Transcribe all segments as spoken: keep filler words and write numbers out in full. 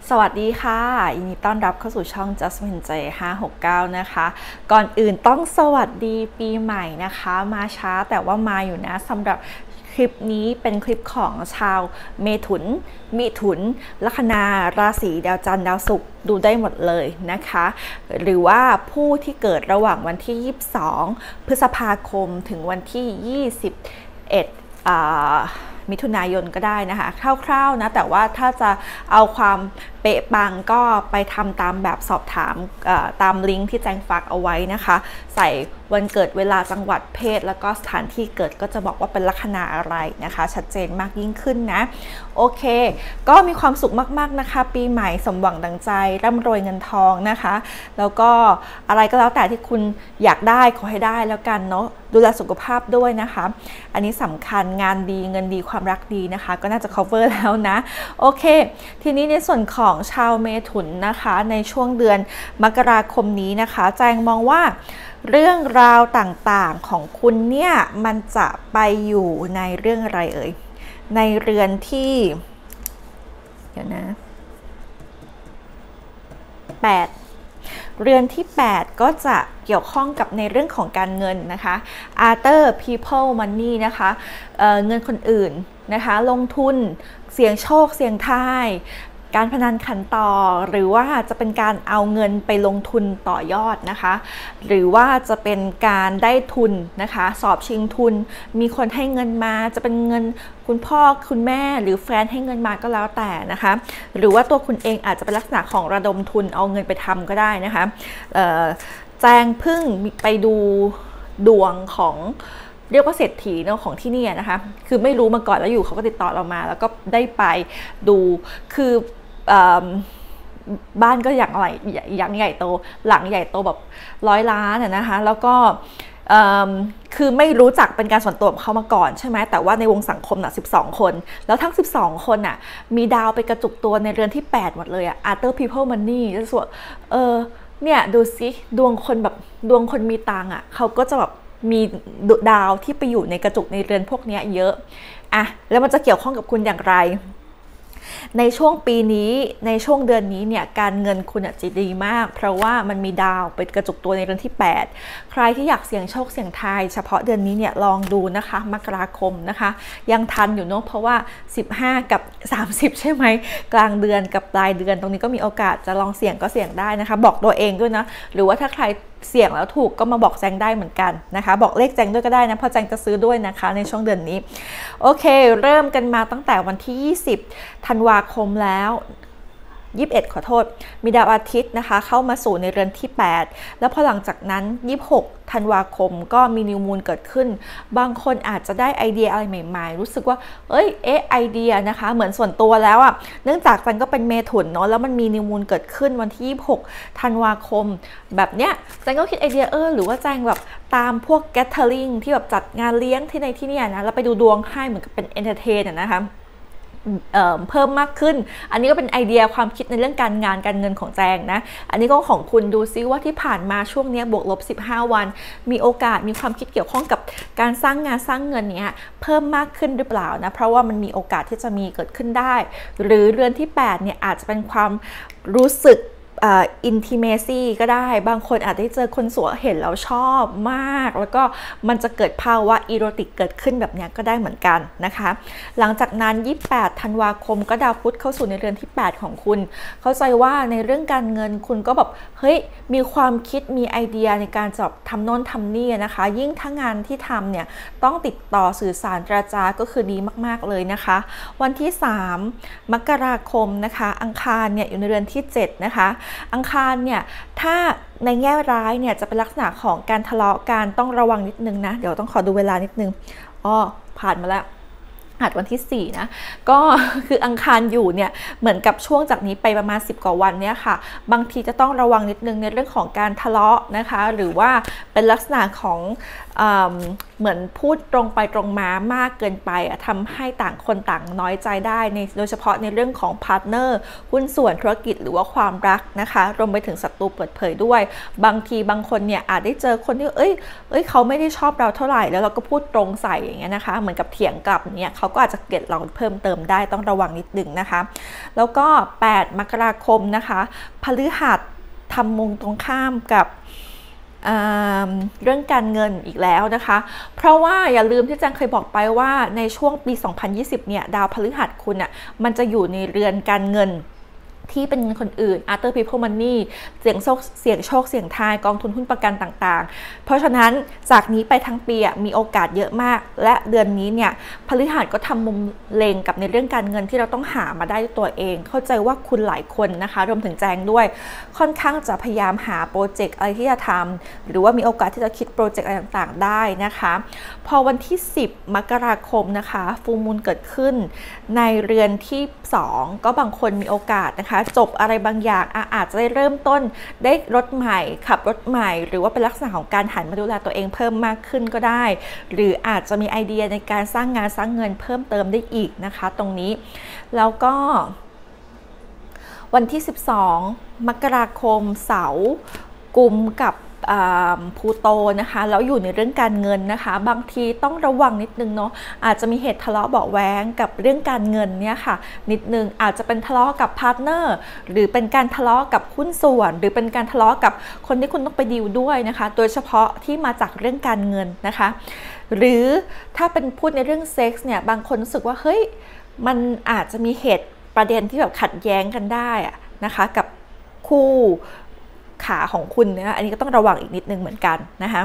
สวัสดีค่ะยินดีต้อนรับเข้าสู่ช่อง Jasmine เจ ห้าหกเก้า นะคะก่อนอื่นต้องสวัสดีปีใหม่นะคะมาช้าแต่ว่ามาอยู่นะสำหรับคลิปนี้เป็นคลิปของชาวเมถุนมิถุนลัคนาราศีดาวจันทร์ดาวศุกร์ดูได้หมดเลยนะคะหรือว่าผู้ที่เกิดระหว่างวันที่ยี่สิบสองพฤษภาคมถึงวันที่ยี่สิบเอ็ดอ่ามิถุนายนก็ได้นะคะคร่าวๆนะแต่ว่าถ้าจะเอาความเป๊ะปังก็ไปทำตามแบบสอบถามตามลิงก์ที่แจ้งฝากเอาไว้นะคะใส่วันเกิดเวลาจังหวัดเพศแล้วก็สถานที่เกิดก็จะบอกว่าเป็นลัคนาอะไรนะคะชัดเจนมากยิ่งขึ้นนะโอเคก็มีความสุขมากๆนะคะปีใหม่สมหวังดังใจร่ำรวยเงินทองนะคะแล้วก็อะไรก็แล้วแต่ที่คุณอยากได้ขอให้ได้แล้วกันเนาะดูแลสุขภาพด้วยนะคะอันนี้สำคัญงานดีเงินดีความรักดีนะคะก็น่าจะ cover แล้วนะโอเคทีนี้ในส่วนของชาวเมถุนนะคะในช่วงเดือนมกราคมนี้นะคะแจงมองว่าเรื่องราวต่างๆของคุณเนี่ยมันจะไปอยู่ในเรื่องอะไรเอ่ยในเรือนที่เดี๋ยวนะแปดเรือนที่แปดก็จะเกี่ยวข้องกับในเรื่องของการเงินนะคะ Other People Money นะคะเอ่อเงินคนอื่นนะคะลงทุนเสี่ยงโชคเสี่ยงทายการพนันขันต่อหรือว่าจะเป็นการเอาเงินไปลงทุนต่อยอดนะคะหรือว่าจะเป็นการได้ทุนนะคะสอบชิงทุนมีคนให้เงินมาจะเป็นเงินคุณพ่อคุณแม่หรือแฟนให้เงินมาก็แล้วแต่นะคะหรือว่าตัวคุณเองอาจจะเป็นลักษณะของระดมทุนเอาเงินไปทำก็ได้นะคะแจงพึ่งไปดูดวงของเรียกว่าเศรษฐีเนาะของที่นี่นะคะคือไม่รู้มาก่อนแล้วอยู่เขาก็ติดต่อเรามาแล้วก็ได้ไปดูคือบ้านก็อย่างไรอย่างใหญ่โตหลังใหญ่โตแบบร้อยล้านนะคะแล้วก็คือไม่รู้จักเป็นการส่วนตัวของเขามาก่อนใช่ไหมแต่ว่าในวงสังคมน่ะสิบสองคนแล้วทั้งสิบสองคนน่ะมีดาวไปกระจุกตัวในเรือนที่แปดหมดเลยอะ Other People Money จะส่วนเออเนี่ยดูซิดวงคนแบบดวงคนมีตังอะเขาก็จะแบบมีดาวที่ไปอยู่ในกระจุกในเรือนพวกนี้เยอะอะแล้วมันจะเกี่ยวข้องกับคุณอย่างไรในช่วงปีนี้ในช่วงเดือนนี้เนี่ยการเงินคุณจะดีมากเพราะว่ามันมีดาวเป็นกระจุกตัวในเดือนที่แปดใครที่อยากเสี่ยงโชคเสี่ยงทายเฉพาะเดือนนี้เนี่ยลองดูนะคะมกราคมนะคะยังทันอยู่เนาะเพราะว่าสิบห้ากับสามสิบใช่ไหมกลางเดือนกับปลายเดือนตรงนี้ก็มีโอกาสจะลองเสี่ยงก็เสี่ยงได้นะคะบอกตัวเองด้วยนะหรือว่าถ้าใครเสี่ยงแล้วถูกก็มาบอกแจงได้เหมือนกันนะคะบอกเลขแจงด้วยก็ได้นะเพราะแจงจะซื้อด้วยนะคะในช่วงเดือนนี้โอเคเริ่มกันมาตั้งแต่วันที่ยี่สิบธันวาคมแล้วยี่สิบเอ็ดขอโทษมีดาวอาทิตย์นะคะเข้ามาสู่ในเรือนที่แปดแล้วพอหลังจากนั้นยี่สิบหกธันวาคมก็มีนิวมูนเกิดขึ้นบางคนอาจจะได้ไอเดียอะไรใหม่ๆรู้สึกว่าเอ้ยเอ๊ะไอเดียนะคะเหมือนส่วนตัวแล้วอ่ะเนื่องจากจันก็เป็นเมถุนเนาะแล้วมันมีนิวมูนเกิดขึ้นวันที่ยี่สิบหกธันวาคมแบบเนี้ยจันก็คิดไอเดียเออหรือว่าจันแบบตามพวกแกทเทอริงที่แบบจัดงานเลี้ยงที่ในที่นี่นะแล้วไปดูดวงให้เหมือนกับเป็นเอนเตอร์เทนนะคะเ, เพิ่มมากขึ้นอันนี้ก็เป็นไอเดียความคิดในเรื่องการงานการเงินของแจงนะอันนี้ก็ของคุณดูซิว่าที่ผ่านมาช่วงนี้บวกลบสิบห้าวันมีโอกาสมีความคิดเกี่ยวข้องกับการสร้างงานสร้างเงินเนี้ยเพิ่มมากขึ้นหรือเปล่านะเพราะว่ามันมีโอกาสที่จะมีเกิดขึ้นได้หรือเรือนที่แปดเนี่ยอาจจะเป็นความรู้สึกอินทิเมซี่ก็ได้บางคนอาจได้เจอคนสวยเห็นแล้วชอบมากแล้วก็มันจะเกิดภาวะอีโรติกเกิดขึ้นแบบนี้ก็ได้เหมือนกันนะคะหลังจากนั้นยี่สิบแปดธันวาคมก็ดาวพุธเข้าสู่ในเรือนที่แปดของคุณเข้าใจว่าในเรื่องการเงินคุณก็แบบเฮ้ยมีความคิดมีไอเดียในการจะทำโน่นทำนี่นะคะยิ่งถ้างานที่ทำเนี่ยต้องติดต่อสื่อสารเจรจาก็คือดีมากๆเลยนะคะวันที่สามมกราคมนะคะอังคารเนี่ยอยู่ในเรือนที่เจ็ดนะคะอังคารเนี่ยถ้าในแง่ร้ายเนี่ยจะเป็นลักษณะของการทะเลาะกันต้องระวังนิดนึงนะเดี๋ยวต้องขอดูเวลานิดนึงอ๋อผ่านมาแล้วอาจวันที่สี่นะก็คืออังคารอยู่เนี่ยเหมือนกับช่วงจากนี้ไปประมาณสิบกว่าวันเนี่ยค่ะบางทีจะต้องระวังนิดนึงในเรื่องของการทะเลาะนะคะหรือว่าเป็นลักษณะของเหมือนพูดตรงไปตรงมามากเกินไปทำให้ต่างคนต่างน้อยใจได้ในโดยเฉพาะในเรื่องของพาร์ทเนอร์หุ้นส่วนธุรกิจหรือว่าความรักนะคะรวมไปถึงศัตรูเปิดเผยด้วยบางทีบางคนเนี่ยอาจได้เจอคนที่เอ้ยเอ้ยเขาไม่ได้ชอบเราเท่าไหร่แล้วเราก็พูดตรงใส่อย่างเงี้ยนะคะเหมือนกับเถียงกลับเนี่ยเขาเขาก็อาจจะเกลียดเราเพิ่มเติมได้ต้องระวังนิดนึงนะคะแล้วก็แปดมกราคมนะคะพฤหัสทำมุมตรงข้ามกับเรื่องการเงินอีกแล้วนะคะเพราะว่าอย่าลืมที่จังเคยบอกไปว่าในช่วงปี สองพันยี่สิบ เนี่ยดาวพฤหัสคุณอ่ะมันจะอยู่ในเรือนการเงินที่เป็นเงินคนอื่น other people money เสี่ยงโชคเสี่ยงโชคเสี่ยงทายกองทุนหุ้นประกันต่างๆเพราะฉะนั้นจากนี้ไปทั้งปีมีโอกาสเยอะมากและเดือนนี้เนี่ยพฤหัสก็ทำมุมเลงกับในเรื่องการเงินที่เราต้องหามาได้ด้วยตัวเองเข้าใจว่าคุณหลายคนนะคะรวมถึงแจงด้วยค่อนข้างจะพยายามหาโปรเจกต์อะไรที่จะทำหรือว่ามีโอกาสที่จะคิดโปรเจกต์อะไรต่างๆได้นะคะพอวันที่สิบมกราคมนะคะฟูลมูนเกิดขึ้นในเรือนที่สองก็บางคนมีโอกาสนะคะจบอะไรบางอย่างอาจจะได้เริ่มต้นได้รถใหม่ขับรถใหม่หรือว่าเป็นลักษณะของการหันมาดูแลตัวเองเพิ่มมากขึ้นก็ได้หรืออาจจะมีไอเดียในการสร้างงานสร้างเงินเพิ่มเติมได้อีกนะคะตรงนี้แล้วก็วันที่สิบสองมกราคมเสาร์กุมกับพลูโตนะคะแล้วอยู่ในเรื่องการเงินนะคะบางทีต้องระวังนิดนึงเนาะอาจจะมีเหตุทะเลาะเบาะแว้งกับเรื่องการเงินเนี่ยค่ะนิดนึงอาจจะเป็นทะเลาะกับพาร์ทเนอร์หรือเป็นการทะเลาะกับหุ้นส่วนหรือเป็นการทะเลาะกับคนที่คุณต้องไปดีลด้วยนะคะโดยเฉพาะที่มาจากเรื่องการเงินนะคะหรือถ้าเป็นพูดในเรื่องเซ็กส์เนี่ยบางคนรู้สึกว่าเฮ้ยมันอาจจะมีเหตุประเด็นที่แบบขัดแย้งกันได้นะคะกับคู่ขาของคุณเนี่ยอันนี้ก็ต้องระวังอีกนิดนึงเหมือนกันนะคะ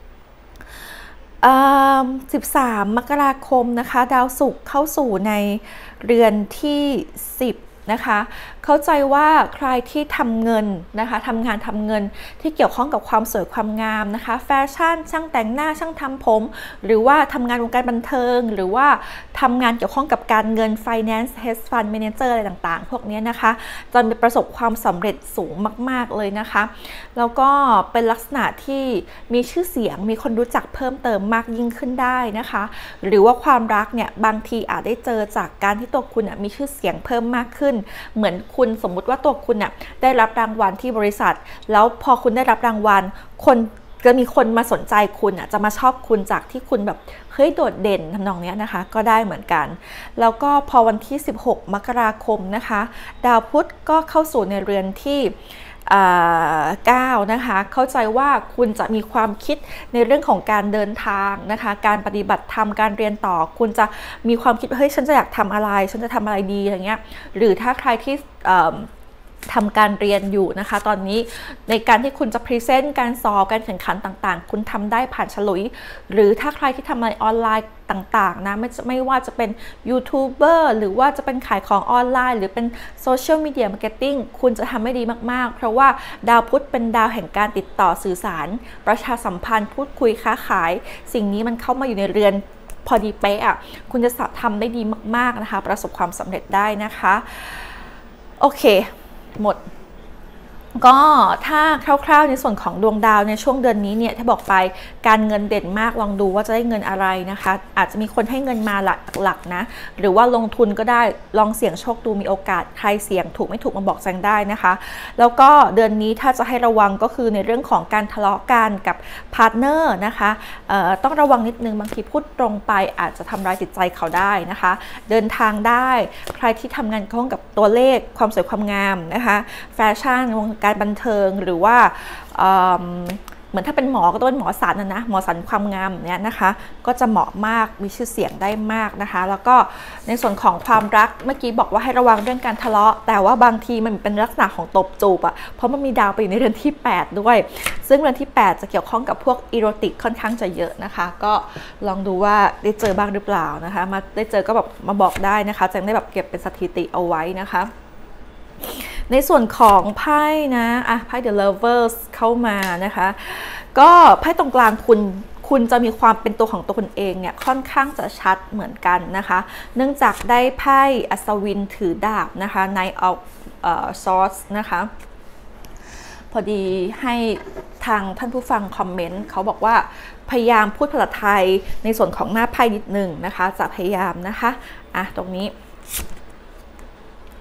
สิบสามมกราคมนะคะดาวศุกร์เข้าสู่ในเรือนที่สิบนะคะเข้าใจว่าใครที่ทำเงินนะคะทำงานทำเงินที่เกี่ยวข้องกับความสวยความงามนะคะแฟชั่นช่างแต่งหน้าช่างทำผมหรือว่าทำงานวงการบันเทิงหรือว่าทำงานเกี่ยวข้องกับการเงิน finance hedge fund manager อะไรต่างๆพวกนี้นะคะจะมีประสบความสำเร็จสูงมากๆเลยนะคะแล้วก็เป็นลักษณะที่มีชื่อเสียงมีคนรู้จักเพิ่มเติมมากยิ่งขึ้นได้นะคะหรือว่าความรักเนี่ยบางทีอาจได้เจอจากการที่ตัวคุณมีชื่อเสียงเพิ่มมากขึ้นเหมือนคุณสมมุติว่าตัวคุณน่ะได้รับรางวัลที่บริษัทแล้วพอคุณได้รับรางวัลคนจะมีคนมาสนใจคุณอ่ะจะมาชอบคุณจากที่คุณแบบเฮ้ยโดดเด่นทำนองนี้นะคะก็ได้เหมือนกันแล้วก็พอวันที่สิบหกมกราคมนะคะดาวพุธก็เข้าสู่ในเรือนที่เก้านะคะเข้าใจว่าคุณจะมีความคิดในเรื่องของการเดินทางนะคะการปฏิบัติธรรมการเรียนต่อคุณจะมีความคิดเฮ้ยฉันจะอยากทำอะไรฉันจะทำอะไรดีอะไรเงี้ยหรือถ้าใครที่ทำการเรียนอยู่นะคะตอนนี้ในการที่คุณจะพรีเซนต์การสอบการแข่งขันต่างๆคุณทำได้ผ่านฉลุยหรือถ้าใครที่ทำอะไรออนไลน์ต่างๆนะไม่ไม่ว่าจะเป็นยูทูบเบอร์หรือว่าจะเป็นขายของออนไลน์หรือเป็นโซเชียลมีเดียมาร์เก็ตติ้งคุณจะทำให้ดีมากๆเพราะว่าดาวพุธเป็นดาวแห่งการติดต่อสื่อสารประชาสัมพันธ์พูดคุยค้าขายสิ่งนี้มันเข้ามาอยู่ในเรือนพอดีเป๊ะอ่ะคุณจะทำได้ดีมากๆนะคะประสบความสำเร็จได้นะคะโอเคหมดก็ถ้าคร่าวๆในส่วนของดวงดาวในช่วงเดือนนี้เนี่ยที่บอกไปการเงินเด่นมากลองดูว่าจะได้เงินอะไรนะคะอาจจะมีคนให้เงินมาหลักๆนะหรือว่าลงทุนก็ได้ลองเสี่ยงโชคดูมีโอกาสใครเสี่ยงถูกไม่ถูกมาบอกแจงได้นะคะแล้วก็เดือนนี้ถ้าจะให้ระวังก็คือในเรื่องของการทะเลาะกันกับพาร์ทเนอร์นะคะต้องระวังนิดนึงบางทีพูดตรงไปอาจจะทำร้ายจิตใจเขาได้นะคะเดินทางได้ใครที่ทำงานเกี่ยวข้องกับตัวเลขความสวยความงามนะคะแฟชั่นวงการบันเทิงหรือว่าเหมือนถ้าเป็นหมอก็ต้องเป็นหมอสันนะนะหมอสันความงามเนี้ยนะคะก็จะเหมาะมากมีชื่อเสียงได้มากนะคะแล้วก็ในส่วนของความรักเมื่อกี้บอกว่าให้ระวังเรื่องการทะเลาะแต่ว่าบางทีมันเป็นลักษณะของตบจูบอ่ะเพราะมันมีดาวไปอยู่ในเรือนที่แปดด้วยซึ่งเรือนที่แปดจะเกี่ยวข้องกับพวกอีโรติกค่อนข้างจะเยอะนะคะก็ลองดูว่าได้เจอบ้างหรือเปล่านะคะมาได้เจอก็แบบมาบอกได้นะคะจะได้แบบเก็บเป็นสถิติเอาไว้นะคะในส่วนของไพ่นะอ่ะไพ่ The Lovers เข้ามานะคะก็ไพ่ตรงกลางคุณคุณจะมีความเป็นตัวของตัวคุณเองเนี่ยค่อนข้างจะชัดเหมือนกันนะคะเนื่องจากได้ไพ่อัศวินถือดาบนะคะ Knight of Swords นะคะพอดีให้ทางท่านผู้ฟังคอมเมนต์เขาบอกว่าพยายามพูดภาษาไทยในส่วนของหน้าไพ่นิดหนึ่งนะคะจะพยายามนะคะอ่ะตรงนี้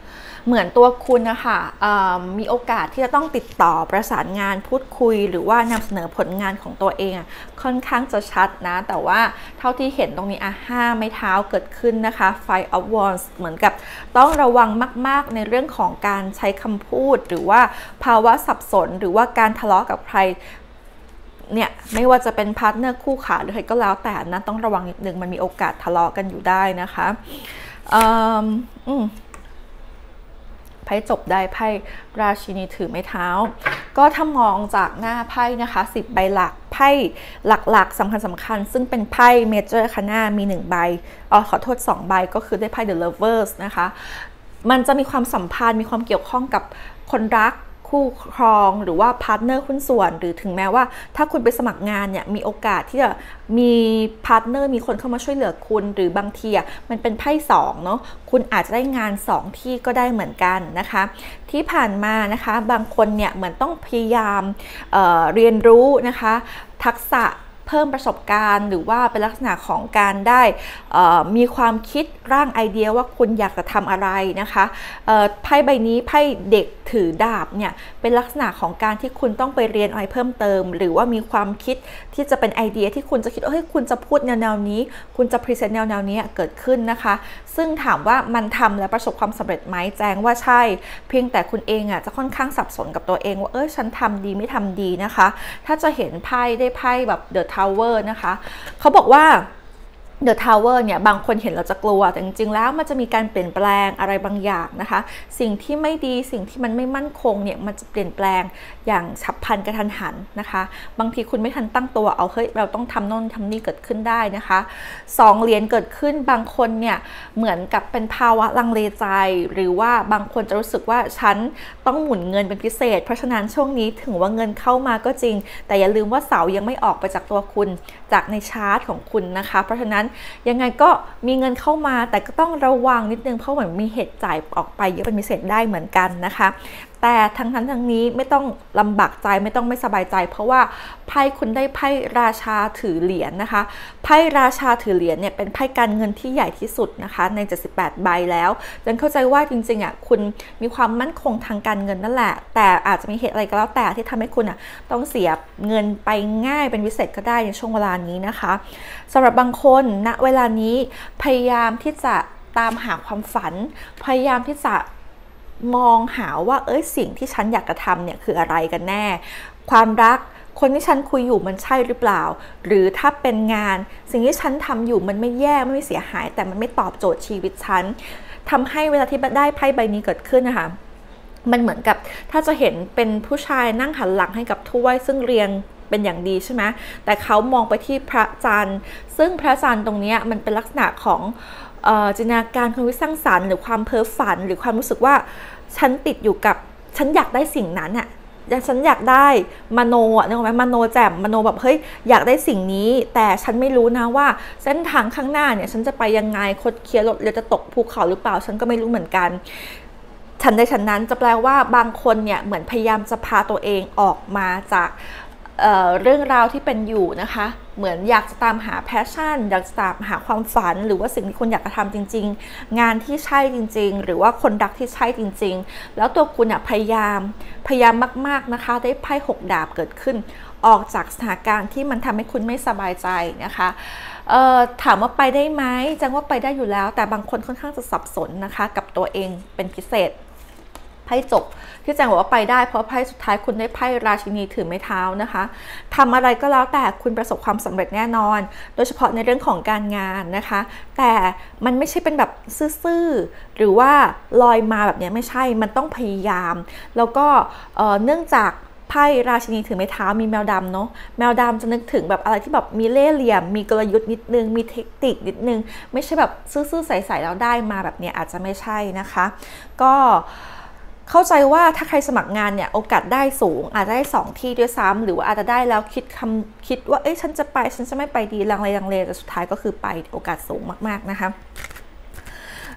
เหมือนตัวคุณนะคะมีโอกาสที่จะต้องติดต่อประสานงานพูดคุยหรือว่านำเสนอผลงานของตัวเองค่อนข้างจะชัดนะแต่ว่าเท่าที่เห็นตรงนี้อ่ะห้าไม้เท้าเกิดขึ้นนะคะ Five of Wands เหมือนกับต้องระวังมากๆในเรื่องของการใช้คำพูดหรือว่าภาวะสับสนหรือว่าการทะเลาะกับใครเนี่ยไม่ว่าจะเป็นพาร์ทเนอร์คู่ขาหรือใครก็แล้วแต่นะต้องระวังนิดนึงมันมีโอกาสทะเลาะกันอยู่ได้นะคะอืมอืมไพ่จบได้ไพ่ราชินีถือไม้เท้าก็ถ้ามองจากหน้าไพ่นะคะสิบใบหลักไพ่หลักๆสำคัญสำคัญซึ่งเป็นไพ่เมเจอร์คาน่ามีหนึ่งใบอ๋อขอโทษสองใบก็คือได้ไพ่ The Lovers นะคะมันจะมีความสัมพันธ์มีความเกี่ยวข้องกับคนรักคู่ครองหรือว่าพาร์ทเนอร์หุ้นส่วนหรือถึงแม้ว่าถ้าคุณไปสมัครงานเนี่ยมีโอกาสที่จะมีพาร์ทเนอร์มีคนเข้ามาช่วยเหลือคุณหรือบางทีมันเป็นไพ่สองเนาะคุณอาจจะได้งานสองที่ก็ได้เหมือนกันนะคะที่ผ่านมานะคะบางคนเนี่ยเหมือนต้องพยายามเอ่อเรียนรู้นะคะทักษะเพิ่มประสบการณ์หรือว่าเป็นลักษณะของการได้มีความคิดร่างไอเดียว่าคุณอยากจะทำอะไรนะคะไพ่ใบนี้ไพ่เด็กถือดาบเนี่ยเป็นลักษณะของการที่คุณต้องไปเรียนอะไรเพิ่มเติมหรือว่ามีความคิดที่จะเป็นไอเดียที่คุณจะคิดว่าเฮ้ยคุณจะพูดแนวๆนี้คุณจะพรีเซนต์แนวๆนี้เกิดขึ้นนะคะซึ่งถามว่ามันทำและประสบความสำเร็จไหมแจ้งว่าใช่เพียงแต่คุณเองอ่ะจะค่อนข้างสับสนกับตัวเองว่าเออฉันทำดีไม่ทำดีนะคะถ้าจะเห็นไพ่ได้ไพ่แบบเดอะTower นะคะเขาบอกว่า The Tower เนี่ยบางคนเห็นเราจะกลัวแต่จริงๆแล้วมันจะมีการเปลี่ยนแปลงอะไรบางอย่างนะคะสิ่งที่ไม่ดีสิ่งที่มันไม่มั่นคงเนี่ยมันจะเปลี่ยนแปลงอย่างฉับพลันกระทันหันนะคะบางทีคุณไม่ทันตั้งตัวเอาเฮ้ยเราต้องทำโน่นทำนี่เกิดขึ้นได้นะคะสองเหรียญเกิดขึ้นบางคนเนี่ยเหมือนกับเป็นภาวะลังเลใจหรือว่าบางคนจะรู้สึกว่าฉันต้องหมุนเงินเป็นพิเศษเพราะฉะนั้นช่วงนี้ถึงว่าเงินเข้ามาก็จริงแต่อย่าลืมว่าเสายังไม่ออกไปจากตัวคุณจากในชาร์ตของคุณนะคะเพราะฉะนั้นยังไงก็มีเงินเข้ามาแต่ก็ต้องระวังนิดนึงเพราะเหมือนมีเหตุจ่ายออกไปเยอะเป็นพิเศษได้เหมือนกันนะคะแต่ทั้งนั้นทั้งนี้ไม่ต้องลำบากใจไม่ต้องไม่สบายใจเพราะว่าไพ่คุณได้ไพ่ราชาถือเหรียญ น, นะคะไพ่ราชาถือเหรียญเนี่ยเป็นไพ่การเงินที่ใหญ่ที่สุดนะคะในเจ็ดสิบแปดใบแล้วดังเข้าใจว่าจริงๆอ่ะคุณมีความมั่นคงทางการเงินนั่นแหละแต่อาจจะมีเหตุอะไรก็แล้วแต่ที่ทำให้คุณอ่ะต้องเสียเงินไปง่ายเป็นพิเศษก็ได้ในช่วงเวลานี้นะคะสำหรับบางคนณเวลานี้พยายามที่จะตามหาความฝันพยายามที่จะมองหาว่าเอ้ยสิ่งที่ฉันอยากจะทำเนี่ยคืออะไรกันแน่ความรักคนที่ฉันคุยอยู่มันใช่หรือเปล่าหรือถ้าเป็นงานสิ่งที่ฉันทำอยู่มันไม่แย่ไม่เสียหายแต่มันไม่ตอบโจทย์ชีวิตฉันทำให้เวลาที่ได้ไพ่ใบนี้เกิดขึ้นนะคะมันเหมือนกับถ้าจะเห็นเป็นผู้ชายนั่งหันหลังให้กับถ้วยซึ่งเรียงเป็นอย่างดีใช่ไหมแต่เขามองไปที่พระจันทร์ซึ่งพระจันทร์ตรงนี้มันเป็นลักษณะของจินตนาการความคิดสร้างสรรค์หรือความเพ้อฝันหรือความรู้สึกว่าฉันติดอยู่กับฉันอยากได้สิ่งนั้นอ่ะอย่างฉันอยากได้มโนอ่ะนึกออกไหมมโนแจ่มมโนแบบเฮ้ยอยากได้สิ่งนี้แต่ฉันไม่รู้นะว่าเส้นทางข้างหน้าเนี่ยฉันจะไปยังไงคดเคี้ยวรถเรือจะตกภูเขาหรือเปล่าฉันก็ไม่รู้เหมือนกันฉันในฉันนั้นจะแปลว่าบางคนเนี่ยเหมือนพยายามจะพาตัวเองออกมาจากเอ่อเรื่องราวที่เป็นอยู่นะคะเหมือนอยากจะตามหาแพชชั่นอยากจะตามหาความฝันหรือว่าสิ่งที่คุณอยากจะทำจริงๆงานที่ใช่จริงๆหรือว่าคนรักที่ใช่จริงๆแล้วตัวคุณอ่ะพยายามพยายามมากๆนะคะได้ไพ่หกดาบเกิดขึ้นออกจากสถานการณ์ที่มันทำให้คุณไม่สบายใจนะคะเอ่อถามว่าไปได้ไหมจังว่าไปได้อยู่แล้วแต่บางคนค่อนข้างจะสับสนนะคะกับตัวเองเป็นพิเศษไพ่จบที่แจงบอกว่าไปได้เพราะไพ่สุดท้ายคุณได้ไพ่ราชินีถือไม้เท้านะคะทำอะไรก็แล้วแต่คุณประสบความสำเร็จแน่นอนโดยเฉพาะในเรื่องของการงานนะคะแต่มันไม่ใช่เป็นแบบซื่อๆหรือว่าลอยมาแบบนี้ไม่ใช่มันต้องพยายามแล้วก็เนื่องจากไพ่ราชินีถือไม้เท้ามีแมวดำเนาะแมวดำจะนึกถึงแบบอะไรที่แบบมีเล่ห์เหลี่ยมมีกลยุทธ์นิดนึงมีเทคนิคนิดนึงไม่ใช่แบบซื่อๆใสๆแล้วได้มาแบบนี้อาจจะไม่ใช่นะคะก็เข้าใจว่าถ้าใครสมัครงานเนี่ยโอกาสได้สูงอาจจะได้สองที่ด้วยซ้ำหรือว่าอาจจะได้แล้วคิดคำคิดว่าเอ้ยฉันจะไปฉันจะไม่ไปดีลังเลลังเลแต่สุดท้ายก็คือไปโอกาสสูงมากๆนะคะ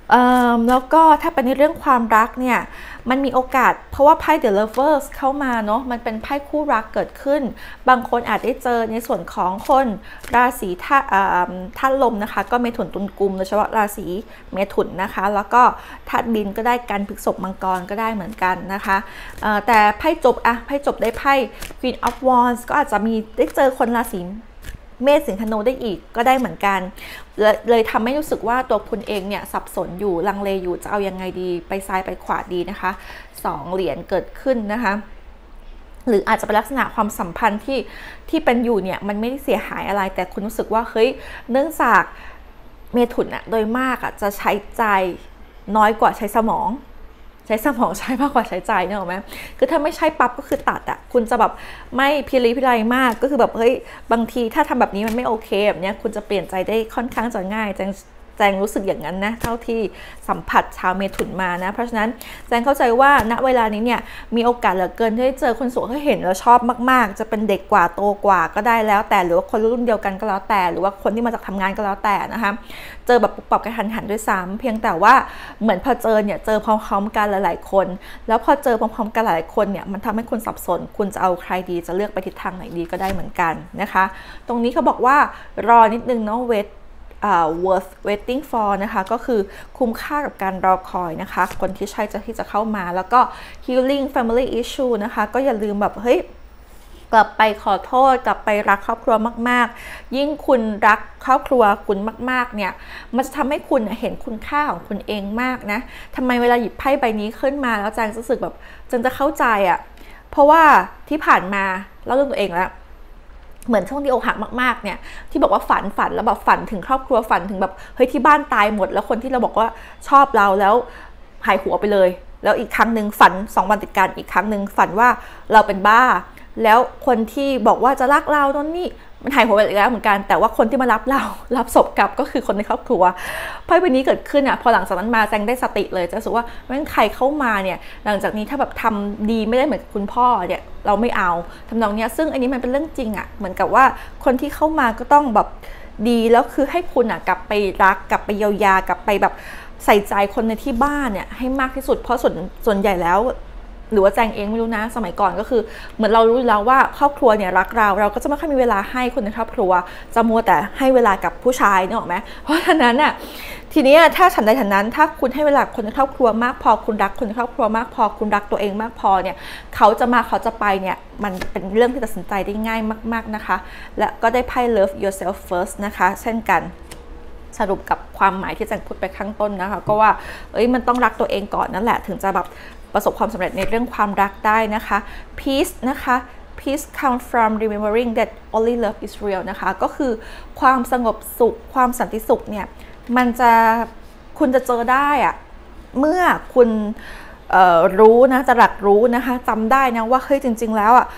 แล้วก็ถ้าเป็นในเรื่องความรักเนี่ยมันมีโอกาสเพราะว่าไพ่ The Lovers เข้ามาเนาะมันเป็นไพ่คู่รักเกิดขึ้นบางคนอาจได้เจอในส่วนของคนราศีธาตุธาตุลมนะคะก็เมถุนตุลกุมโดยเฉพาะราศีเมถุนนะคะแล้วก็ธาตุดินก็ได้กันพฤษภมังกรก็ได้เหมือนกันนะคะแต่ไพ่จบอะไพ่จบได้ไพ่ Queen of Wands ก็อาจจะมีได้เจอคนราศีเมษสิงห์ธนูได้อีกก็ได้เหมือนกันเลยเลยทำให้รู้สึกว่าตัวคุณเองเนี่ยสับสนอยู่ลังเลอยู่จะเอายังไงดีไปซ้ายไปขวาดีนะคะสองเหรียญเกิดขึ้นนะคะหรืออาจจะเป็นลักษณะความสัมพันธ์ที่ที่เป็นอยู่เนี่ยมันไม่ได้เสียหายอะไรแต่คุณรู้สึกว่าเฮ้ยเนื่องจากเมถุนอะโดยมากอะจะใช้ใจน้อยกว่าใช้สมองใช้สมองใช้มากกว่าใช้ใจเนี่ยหรอไหมคือถ้าไม่ใช่ปั๊บก็คือตัดอะคุณจะแบบไม่พิริพิไรมากก็คือแบบเฮ้ยบางทีถ้าทำแบบนี้มันไม่โอเคแบบนี้คุณจะเปลี่ยนใจได้ค่อนข้างจะง่ายแจงแจงรู้สึกอย่างนั้นนะเท่าที่สัมผัสชาวเมถุนมานะเพราะฉะนั้นแจงเข้าใจว่าณเวลานี้เนี่ยมีโอกาสเหลือเกินที่ได้เจอคนสวยที่เห็นแล้วชอบมากๆจะเป็นเด็กกว่าโตกว่าก็ได้แล้วแต่หรือว่าคนรุ่นเดียวกันก็แล้วแต่หรือว่าคนที่มาจากทำงานก็แล้วแต่นะคะเจอแบบปุบปับกระทันหันด้วยซ้ำเพียงแต่ว่าเหมือนพอเจอเนี่ยเจอพร้อมๆกันหลายๆคนแล้วพอเจอพร้อมๆกันหลายๆคนเนี่ยมันทำให้คุณสับสนคุณจะเอาใครดีจะเลือกไปทิศทางไหนดีก็ได้เหมือนกันนะคะตรงนี้เขาบอกว่ารอนิดนึงเนาะเวทUh, worth waiting for นะคะก็คือคุ้มค่ากับการรอคอยนะคะคนที่ใช่จะที่จะเข้ามาแล้วก็ healing family issue นะคะก็อย่าลืมแบบเฮ้ยกลับไปขอโทษกลับไปรักครอบครัวมากๆยิ่งคุณรักครอบครัวคุณมากๆเนี่ยมันจะทำให้คุณเห็นคุณค่าของคุณเองมากนะทำไมเวลาหยิบไพ่ใบนี้ขึ้นมาแล้วจังรู้สึกแบบจังจะเข้าใจอะ่ะเพราะว่าที่ผ่านมาเล่าเรื่องตัวเองแล้วเหมือนช่วงที่อกหักมากๆเนี่ยที่บอกว่าฝันฝันแล้วแบบฝันถึงครอบครัวฝันถึงแบบเฮ้ยที่บ้านตายหมดแล้วคนที่เราบอกว่าชอบเราแล้วหายหัวไปเลยแล้วอีกครั้งหนึ่งฝันสองวันติดกันอีกครั้งหนึ่งฝันว่าเราเป็นบ้าแล้วคนที่บอกว่าจะรักเราโน่นนี่มันหายหัวไปแล้วเหมือนกันแต่ว่าคนที่มารับเรารับศพกลับก็คือคนในครอบครัวไพ่ใบนี้เกิดขึ้นอ่ะพอหลังจากนั้นมาแจงได้สติเลยจะรู้สึกว่าไม่ว่าใครเข้ามาเนี่ยหลังจากนี้ถ้าแบบทำดีไม่ได้เหมือนคุณพ่อเนี่ยเราไม่เอาทำนองนี้ซึ่งอันนี้มันเป็นเรื่องจริงอ่ะเหมือนกับว่าคนที่เข้ามาก็ต้องแบบดีแล้วคือให้คุณอ่ะกลับไปรักกลับไปเยียวยากลับไปแบบใส่ใจคนในที่บ้านเนี่ยให้มากที่สุดเพราะส่วนส่วนใหญ่แล้วหรือว่าแจงเองไม่รู้นะสมัยก่อนก็คือเหมือนเรารู้แล้วว่าครอบครัวเนี่ยรักเราเราก็จะไม่ค่อยมีเวลาให้คนในครอบครัวจะมัวแต่ให้เวลากับผู้ชายเนี่ยหรอไหมเพราะฉะนั้นน่ะทีนี้ถ้าฉันใดฉันนั้นถ้าคุณให้เวลาคนในครอบครัวมากพอคุณรักคนในครอบครัวมากพอคุณรักตัวเองมากพอเนี่ยเขาจะมาเขาจะไปเนี่ยมันเป็นเรื่องที่ตัดสินใจได้ง่ายมากๆนะคะและก็ได้ไพ่ love yourself first นะคะเช่นกันสรุปกับความหมายที่แจงพูดไปข้างต้นนะคะก็ว่าเอ้ยมันต้องรักตัวเองก่อนนั่นแหละถึงจะแบบประสบความสำเร็จในเรื่องความรักได้นะคะ peace นะคะ peace come from remembering that only love is real นะคะก็คือความสงบสุขความสันติสุขเนี่ยมันจะคุณจะเจอได้อะเมื่อคุณรู้นะจะหลักรู้นะคะจำได้นะว่าเฮ้ยจริงๆแล้วอ่ะ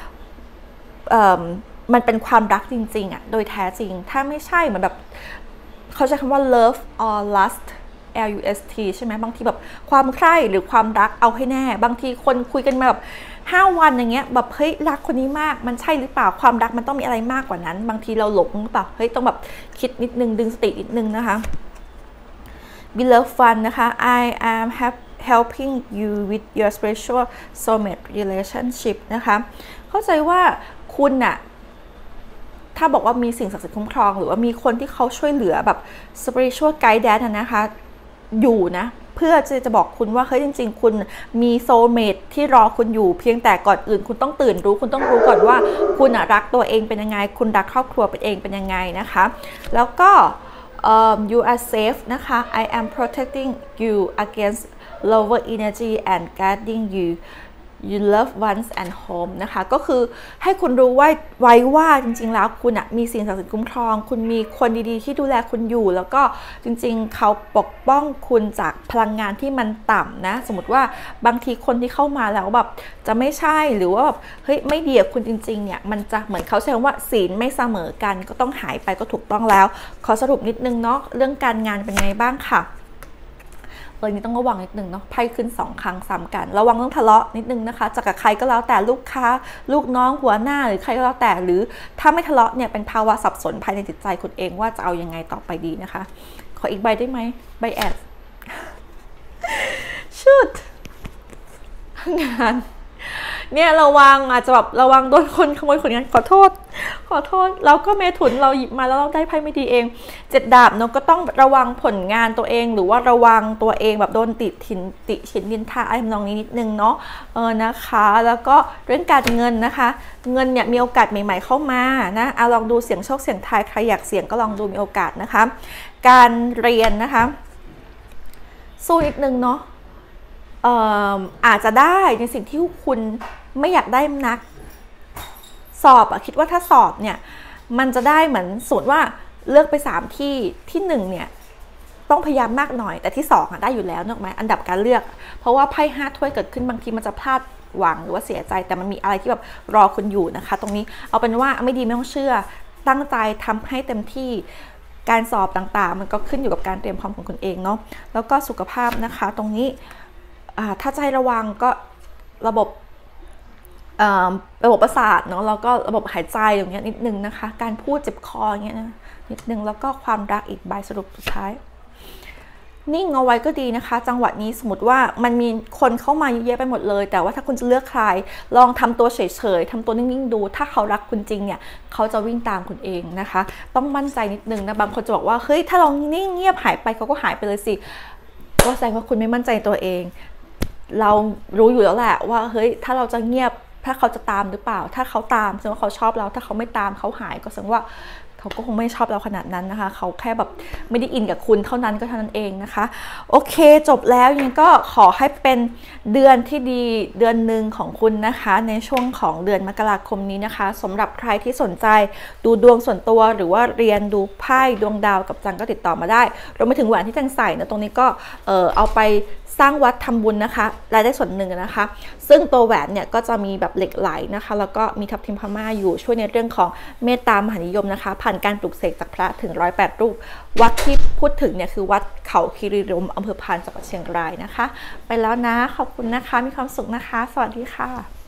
มันเป็นความรักจริงๆอ่ะโดยแท้จริงถ้าไม่ใช่เหมือนแบบเขาใช้คำว่า love or lust L U S T ใช่ไหมบางทีแบบความใคร่หรือความรักเอาให้แน่บางทีคนคุยกันมาแบบห้าวันอย่างเงี้ยแบบเฮ้ยรักคนนี้มากมันใช่หรือเปล่าความรักมันต้องมีอะไรมากกว่านั้นบางทีเราหลงหรือเปล่าเฮ้ยต้องแบบคิดนิดนึงดึงสตินิดนึงนะคะ Be love fun นะคะ I am helping you with your spiritual soulmate relationship นะคะเข้าใจว่าคุณน่ะถ้าบอกว่ามีสิ่งศักดิ์สิทธิ์คุ้มครองหรือว่ามีคนที่เขาช่วยเหลือแบบ spiritual guidance นะคะอยู่นะเพื่อจะจะบอกคุณว่าเฮ้ยจริงๆคุณมีโซลเมทที่รอคุณอยู่เพียงแต่ก่อนอื่นคุณต้องตื่นรู้คุณต้องรู้ก่อนว่าคุณรักตัวเองเป็นยังไงคุณรักครอบครัวเป็นเองเป็นยังไงนะคะแล้วก็ um, you are safe นะคะ I am protecting you against lower energy and guarding you you love ones and home นะคะก็คือให้คุณรู้ไว้ไว้ว่าจริงๆแล้วคุณอะมีสิ่งศักดิ์สิทธิ์คุ้มครองคุณมีคนดีๆที่ดูแลคุณอยู่แล้วก็จริงๆเขาปกป้องคุณจากพลังงานที่มันต่ำนะสมมติว่าบางทีคนที่เข้ามาแล้วแบบจะไม่ใช่หรือว่าแบบเฮ้ยไม่ดีกับคุณจริงๆเนี่ยมันจะเหมือนเขาใช้คำว่าศีลไม่เสมอกันก็ต้องหายไปก็ถูกต้องแล้วขอสรุปนิดนึงเนาะเรื่องการงานเป็นไงบ้างค่ะเออนี่ต้องระวังนิดนึงเนาะไพ่ขึ้นสองครั้งซ้ำกันระวังต้องทะเลาะนิดนึงนะคะจากกับใครก็แล้วแต่ลูกค้าลูกน้องหัวหน้าหรือใครก็แล้วแต่หรือถ้าไม่ทะเลาะเนี่ยเป็นภาวะสับสนภายในจิตใจคุณเองว่าจะเอายังไงต่อไปดีนะคะขออีกใบได้ไหมใบแอดชุดงานเนี่ยระวังอาจจะแบบระวังโดนคนขโมยผลงานขอโทษขอโทษแล้วก็เมถุนเราหยิบมาแล้วเราได้ไพ่ไม่ดีเองเจ็ดดาบเนาะก็ต้องระวังผลงานตัวเองหรือว่าระวังตัวเองแบบโดนติถินติฉินนินทาอะไรทำนองนี้นิดนึงเนาะเออนะคะแล้วก็เรื่องการเงินนะคะเงินเนี่ยมีโอกาสใหม่ๆเข้ามานะเอาลองดูเสียงโชคเสียงทายใครอยากเสี่ยงก็ลองดูมีโอกาสนะคะการเรียนนะคะสู้นิดนึงเนาะเอ่ออาจจะได้ในสิ่งที่คุณไม่อยากได้นักสอบอะคิดว่าถ้าสอบเนี่ยมันจะได้เหมือนสมมติว่าเลือกไปสามที่ที่หนึ่งเนี่ยต้องพยายามมากหน่อยแต่ที่สองอะได้อยู่แล้วนึกไหมอันดับการเลือกเพราะว่าไพ่ห้าถ้วยเกิดขึ้นบางทีมันจะพลาดหวังหรือว่าเสียใจแต่มันมีอะไรที่แบบรอคุณอยู่นะคะตรงนี้เอาเป็นว่าไม่ดีไม่ต้องเชื่อตั้งใจทำให้เต็มที่การสอบต่างๆมันก็ขึ้นอยู่กับการเตรียมพร้อมของคุณเองเนาะแล้วก็สุขภาพนะคะตรงนี้ถ้าใจระวังก็ระบบระบบประสาทเนาะแล้วก็ระบบหายใจอย่างเงี้ยนิดนึงนะคะการพูดเจ็บคออย่างเงี้ยนะนิดนึงแล้วก็ความรักอีกใบสรุปสุดท้ายนิ่งเอาไว้ก็ดีนะคะจังหวะนี้สมมติว่ามันมีคนเข้ามาเยอะแยะไปหมดเลยแต่ว่าถ้าคุณจะเลือกใครลองทำตัวเฉยๆทำตัวนิ่งๆดูถ้าเขารักคุณจริงเนี่ยเขาจะวิ่งตามคุณเองนะคะต้องมั่นใจนิดนึงนะบางคนจะบอกว่าเฮ้ยถ้าเรานิ่งเงียบหายไปเขาก็หายไปเลยสิก็แสดงว่าคุณไม่มั่นใจตัวเองเรารู้อยู่แล้วแหละว่าเฮ้ยถ้าเราจะเงียบถ้าเขาจะตามหรือเปล่าถ้าเขาตามแสดงว่าเขาชอบเราถ้าเขาไม่ตามเขาหายก็แสดงว่าเขาก็คงไม่ชอบเราขนาดนั้นนะคะเขาแค่แบบไม่ได้อินกับคุณเท่านั้นก็เท่านั้นเองนะคะโอเคจบแล้วยังก็ขอให้เป็นเดือนที่ดีเดือนหนึ่งของคุณนะคะในช่วงของเดือนมกราคมนี้นะคะสำหรับใครที่สนใจดูดวงส่วนตัวหรือว่าเรียนดูไพ่ดวงดาวกับจังก็ติดต่อมาได้รวมไปถึงแหวนที่จังใส่นะตรงนี้ก็เออเอาไปสร้างวัดทำบุญนะคะรายได้ส่วนหนึ่งนะคะซึ่งตัวแหวนเนี่ยก็จะมีแบบเหล็กไหลนะคะแล้วก็มีทับทิมพม่าอยู่ช่วยในเรื่องของเมตตามหานิยมนะคะผ่านการปลุกเสกจากพระถึงร้อยแปดรูปวัดที่พูดถึงเนี่ยคือวัดเขาคีรีรมย์อำเภอพานจังหวัดเชียงรายนะคะไปแล้วนะขอบคุณนะคะมีความสุขนะคะสวัสดีค่ะ